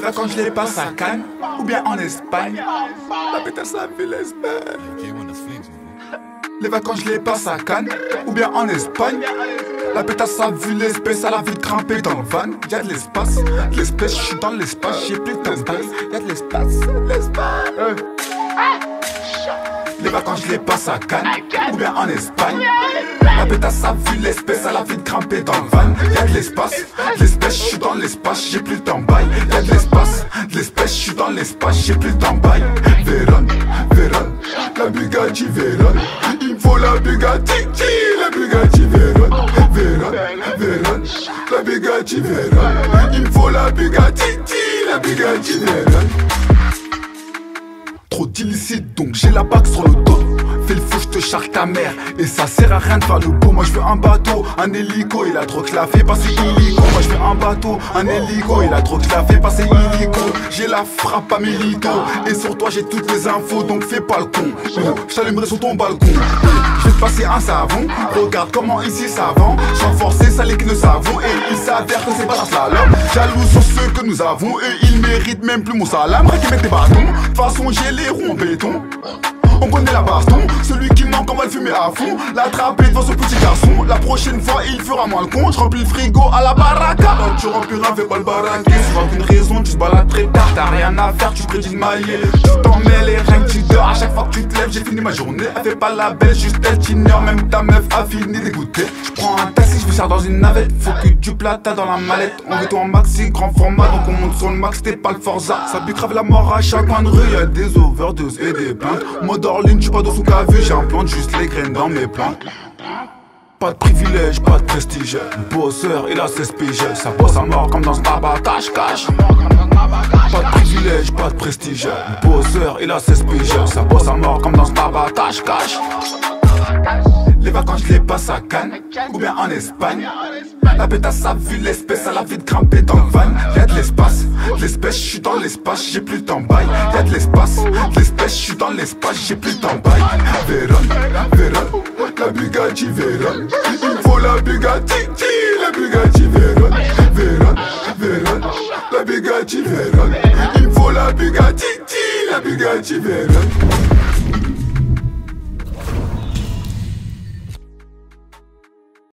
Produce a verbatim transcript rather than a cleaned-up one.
vacances je les passe à Cannes ou bien en Espagne. La pétasse a vu l'Espagne. Les vacances je les passe à Cannes ou bien en Espagne. La pétasse a vu l'espèce, elle a vu grimper dans le van. Y'a de l'espace, l'espèce, je suis dans l'espace, j'ai plus de temps. Y'a de l'espace, l'espace. Les vacances je les passe à Cannes ou bien en Espagne. La pétasse a vu l'espèce, elle a vu grimper dans le van. Y'a de l'espace, l'espèce, je suis dans l'espace, j'ai plus le temps bail. Y'a de l'espace, l'espèce, je suis dans l'espace, j'ai plus le temps bail. Vérone, Vérone, la Bugatti Vérone. Il me faut la Bugatti, la Bugatti Vérone. Vérone, Vérone, la Bugatti Vérone. Il me faut la Bugatti, la Bugatti Vérone. Trop d'illicite donc j'ai la bague sur le dos. Fais le fou, je te charque ta mère. Et ça sert à rien de faire le beau. Moi je veux un bateau, un hélico. Il a trop claffé, passer illico. Moi je veux un bateau, un hélico. Il a trop claffé, passer illico. J'ai la frappe à Milito. Et sur toi j'ai toutes les infos. Donc fais pas le con. Je t'allumerai sur ton balcon. Je vais te passer un savon. Regarde comment ici ça vend. Sans forcer, ça les ne savons. Et il s'avère que c'est pas un slalom. Jaloux sur ceux que nous avons. Et ils méritent même plus mon salam. Rien qui met des bâtons. De toute façon j'ai les roues en béton. On connaît la baston, celui qui manque on va le fumer à fond. L'attraper devant ce petit garçon. La prochaine fois il fera moins le con. Je remplis le frigo à la baraka. Quand tu remplis rien, fais pas le baraquer. Sur aucune raison, tu te balades très tard. T'as rien à faire, tu prédis de mailler. Tu t'en mêles et rien que tu dors. À chaque fois que tu te lèves, j'ai fini ma journée. Elle fait pas la belle, juste elle t'ignore. Même ta meuf a fini d'écouter. Je prends un taxi, je vais dans une navette. Faut que du plata dans la mallette. On veut tout en maxi, grand format. Donc on monte sur le max, t'es pas le Forza. Ça pue grave la mort à chaque coin de rue. Y'a des overdoses et des plaintes. Mode Orline, j'suis pas dans sous qu'à vue, j'implante juste les graines dans mes plantes. Pas de privilège, pas de prestige. Bosseur, il a seize piges. Ça bosse à mort comme dans ce tabac, cache-cache. Pas de privilège, pas de prestige. Bosseur, il a seize piges. Ça bosse à mort comme dans ce tabac, cache-cache. Les vacances je les passe à Cannes ou bien en Espagne. La pétasse a vu l'espèce, elle a vite grimpé dans le van. Y'a de l'espace, l'espèce, je suis dans l'espace, j'ai plus le temps bail. Y'a de l'espace, l'espèce, je suis dans l'espace, j'ai plus le temps bail. Vérone, Vérone, la Bugatti Vérone. Il me faut la Bugatti, la Bugatti Vérone. Vérone, Vérone, la Bugatti Vérone. Il me faut la Bugatti, la Bugatti Vérone.